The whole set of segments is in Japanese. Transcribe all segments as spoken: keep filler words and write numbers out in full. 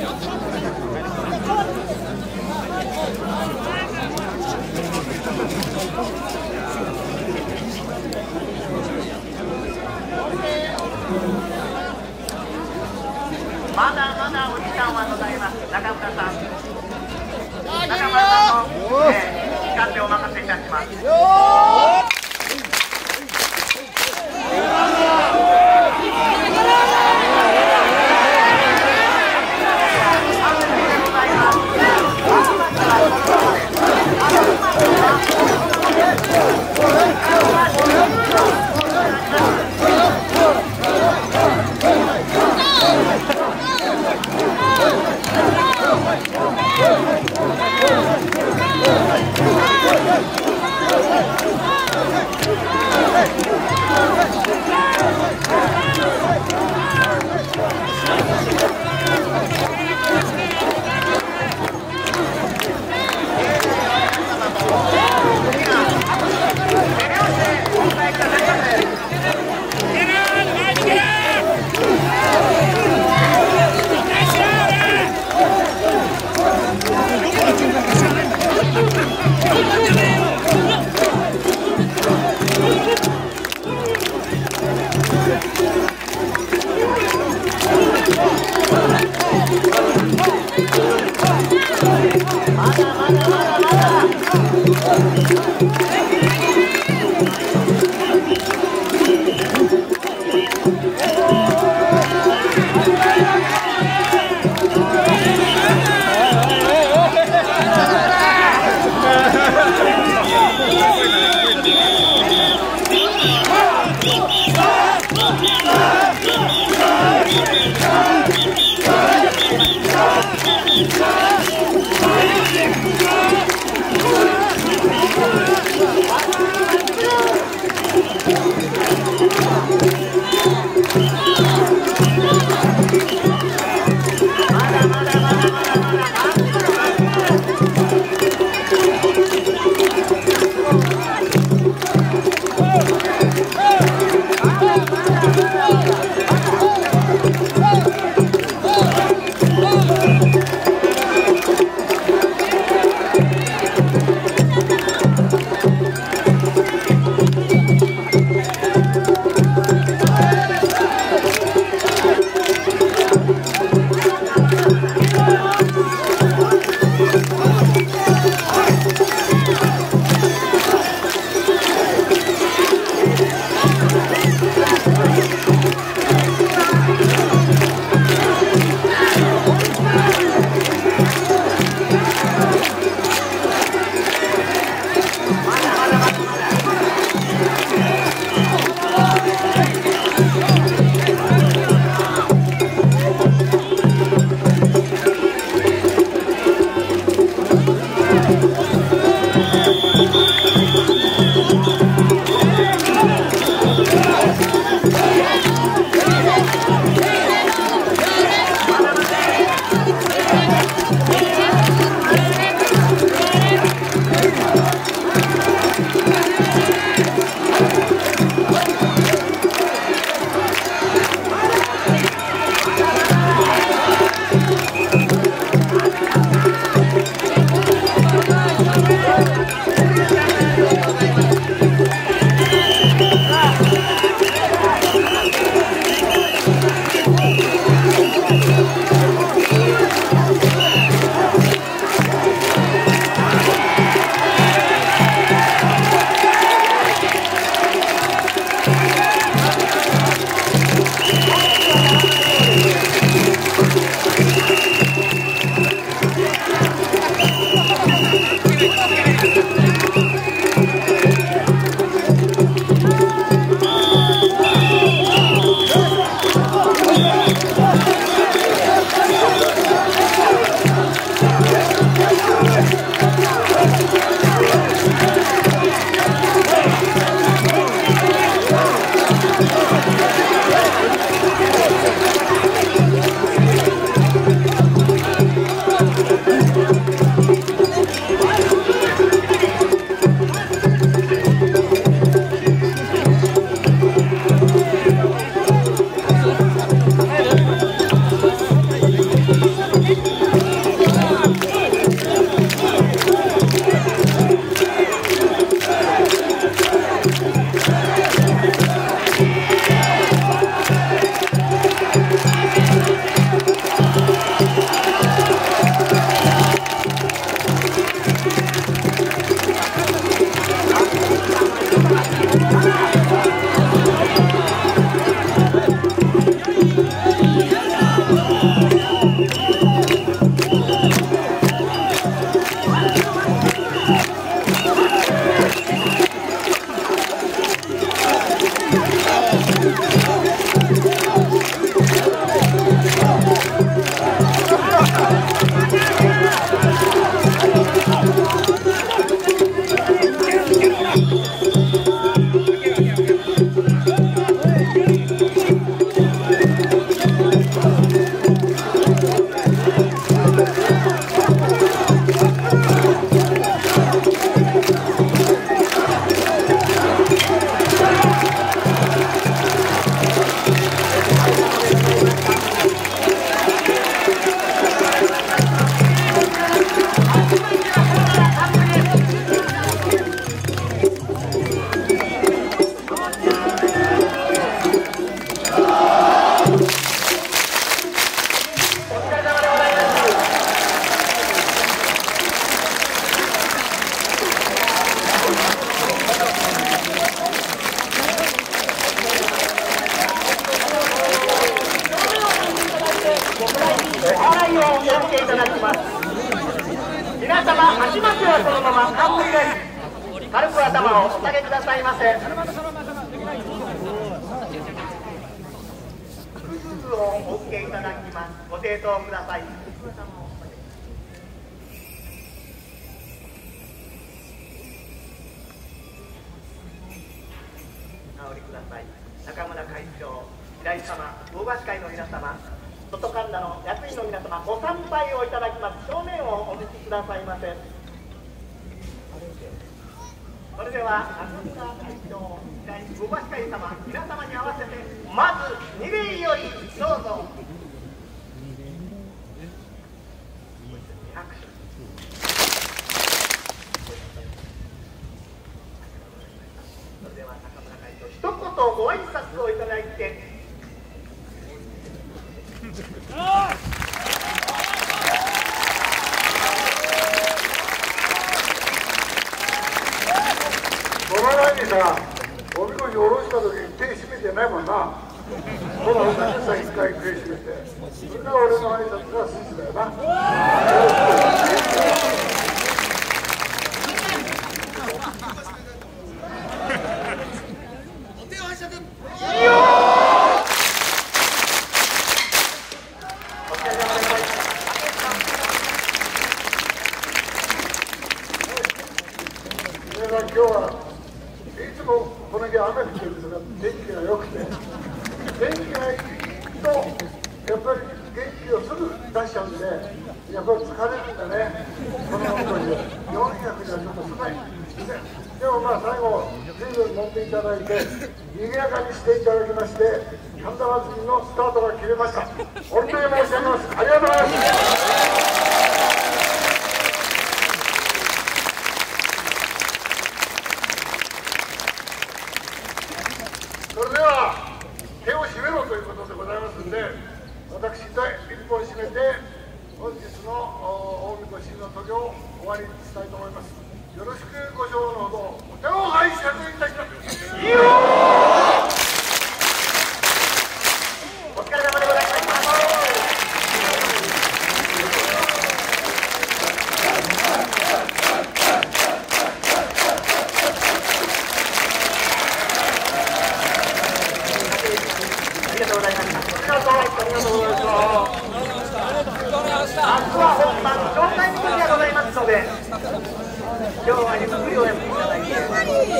まだまだお時間はございます。中村さん、中村さんの、えー、時間でお任せいたします。 Go! 笑いをお受けいただきます。皆様、足巻きはそのまま完璧です。軽く頭をお下げくださいませ。複数をお受けいただきます。ご清聴ください。お直りください。中村会長、平井様、大橋会の皆様、外神田の役員の皆様、ご参拝をいただきます。正面をお向きくださいませ。それでは中村会長、平井大橋会様、皆様に合わせてまず二礼よりどうぞ。拍手。それでは中村会長、一言ご挨拶をいただいて。 その前にさ、おみこし下ろした時に手締めてないもんな。ほら、さんじゅっさいいっかい手締めて。それが俺の挨拶が筋だよな。今日はいつもこの日雨降ってるんですが、天気が良くて、天気がいいとやっぱり元気をすぐ出しちゃうんで、やっぱり疲れるんだね、このおみこしでよんひゃくじゃちょっと少ない。でもまあ最後随分乗っていただいて賑やかにしていただきまして、神田祭りのスタートが切れました。本当に申し上げます。ありがとうございます。それでは手を締めろということでございますので、私で一本締めて本日の大みこしの渡御を終わりにしたいと思います。よろしくご唱のほどお手を拝借いたします。いいよー、お疲れ様でございました。ありがとうございました。ありがとうございました。明日は本番紹介日がございますので、今日はゆっくりお休みいただいて、明日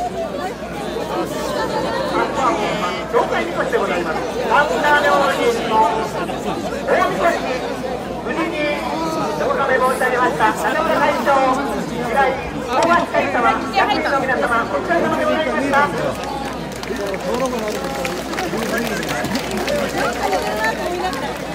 は本番紹介日でございます。神田明神の大みこしに無事にお納め申し上げました中村会長、平井大橋会様、役員の皆様、お疲れ様でございました。 登録の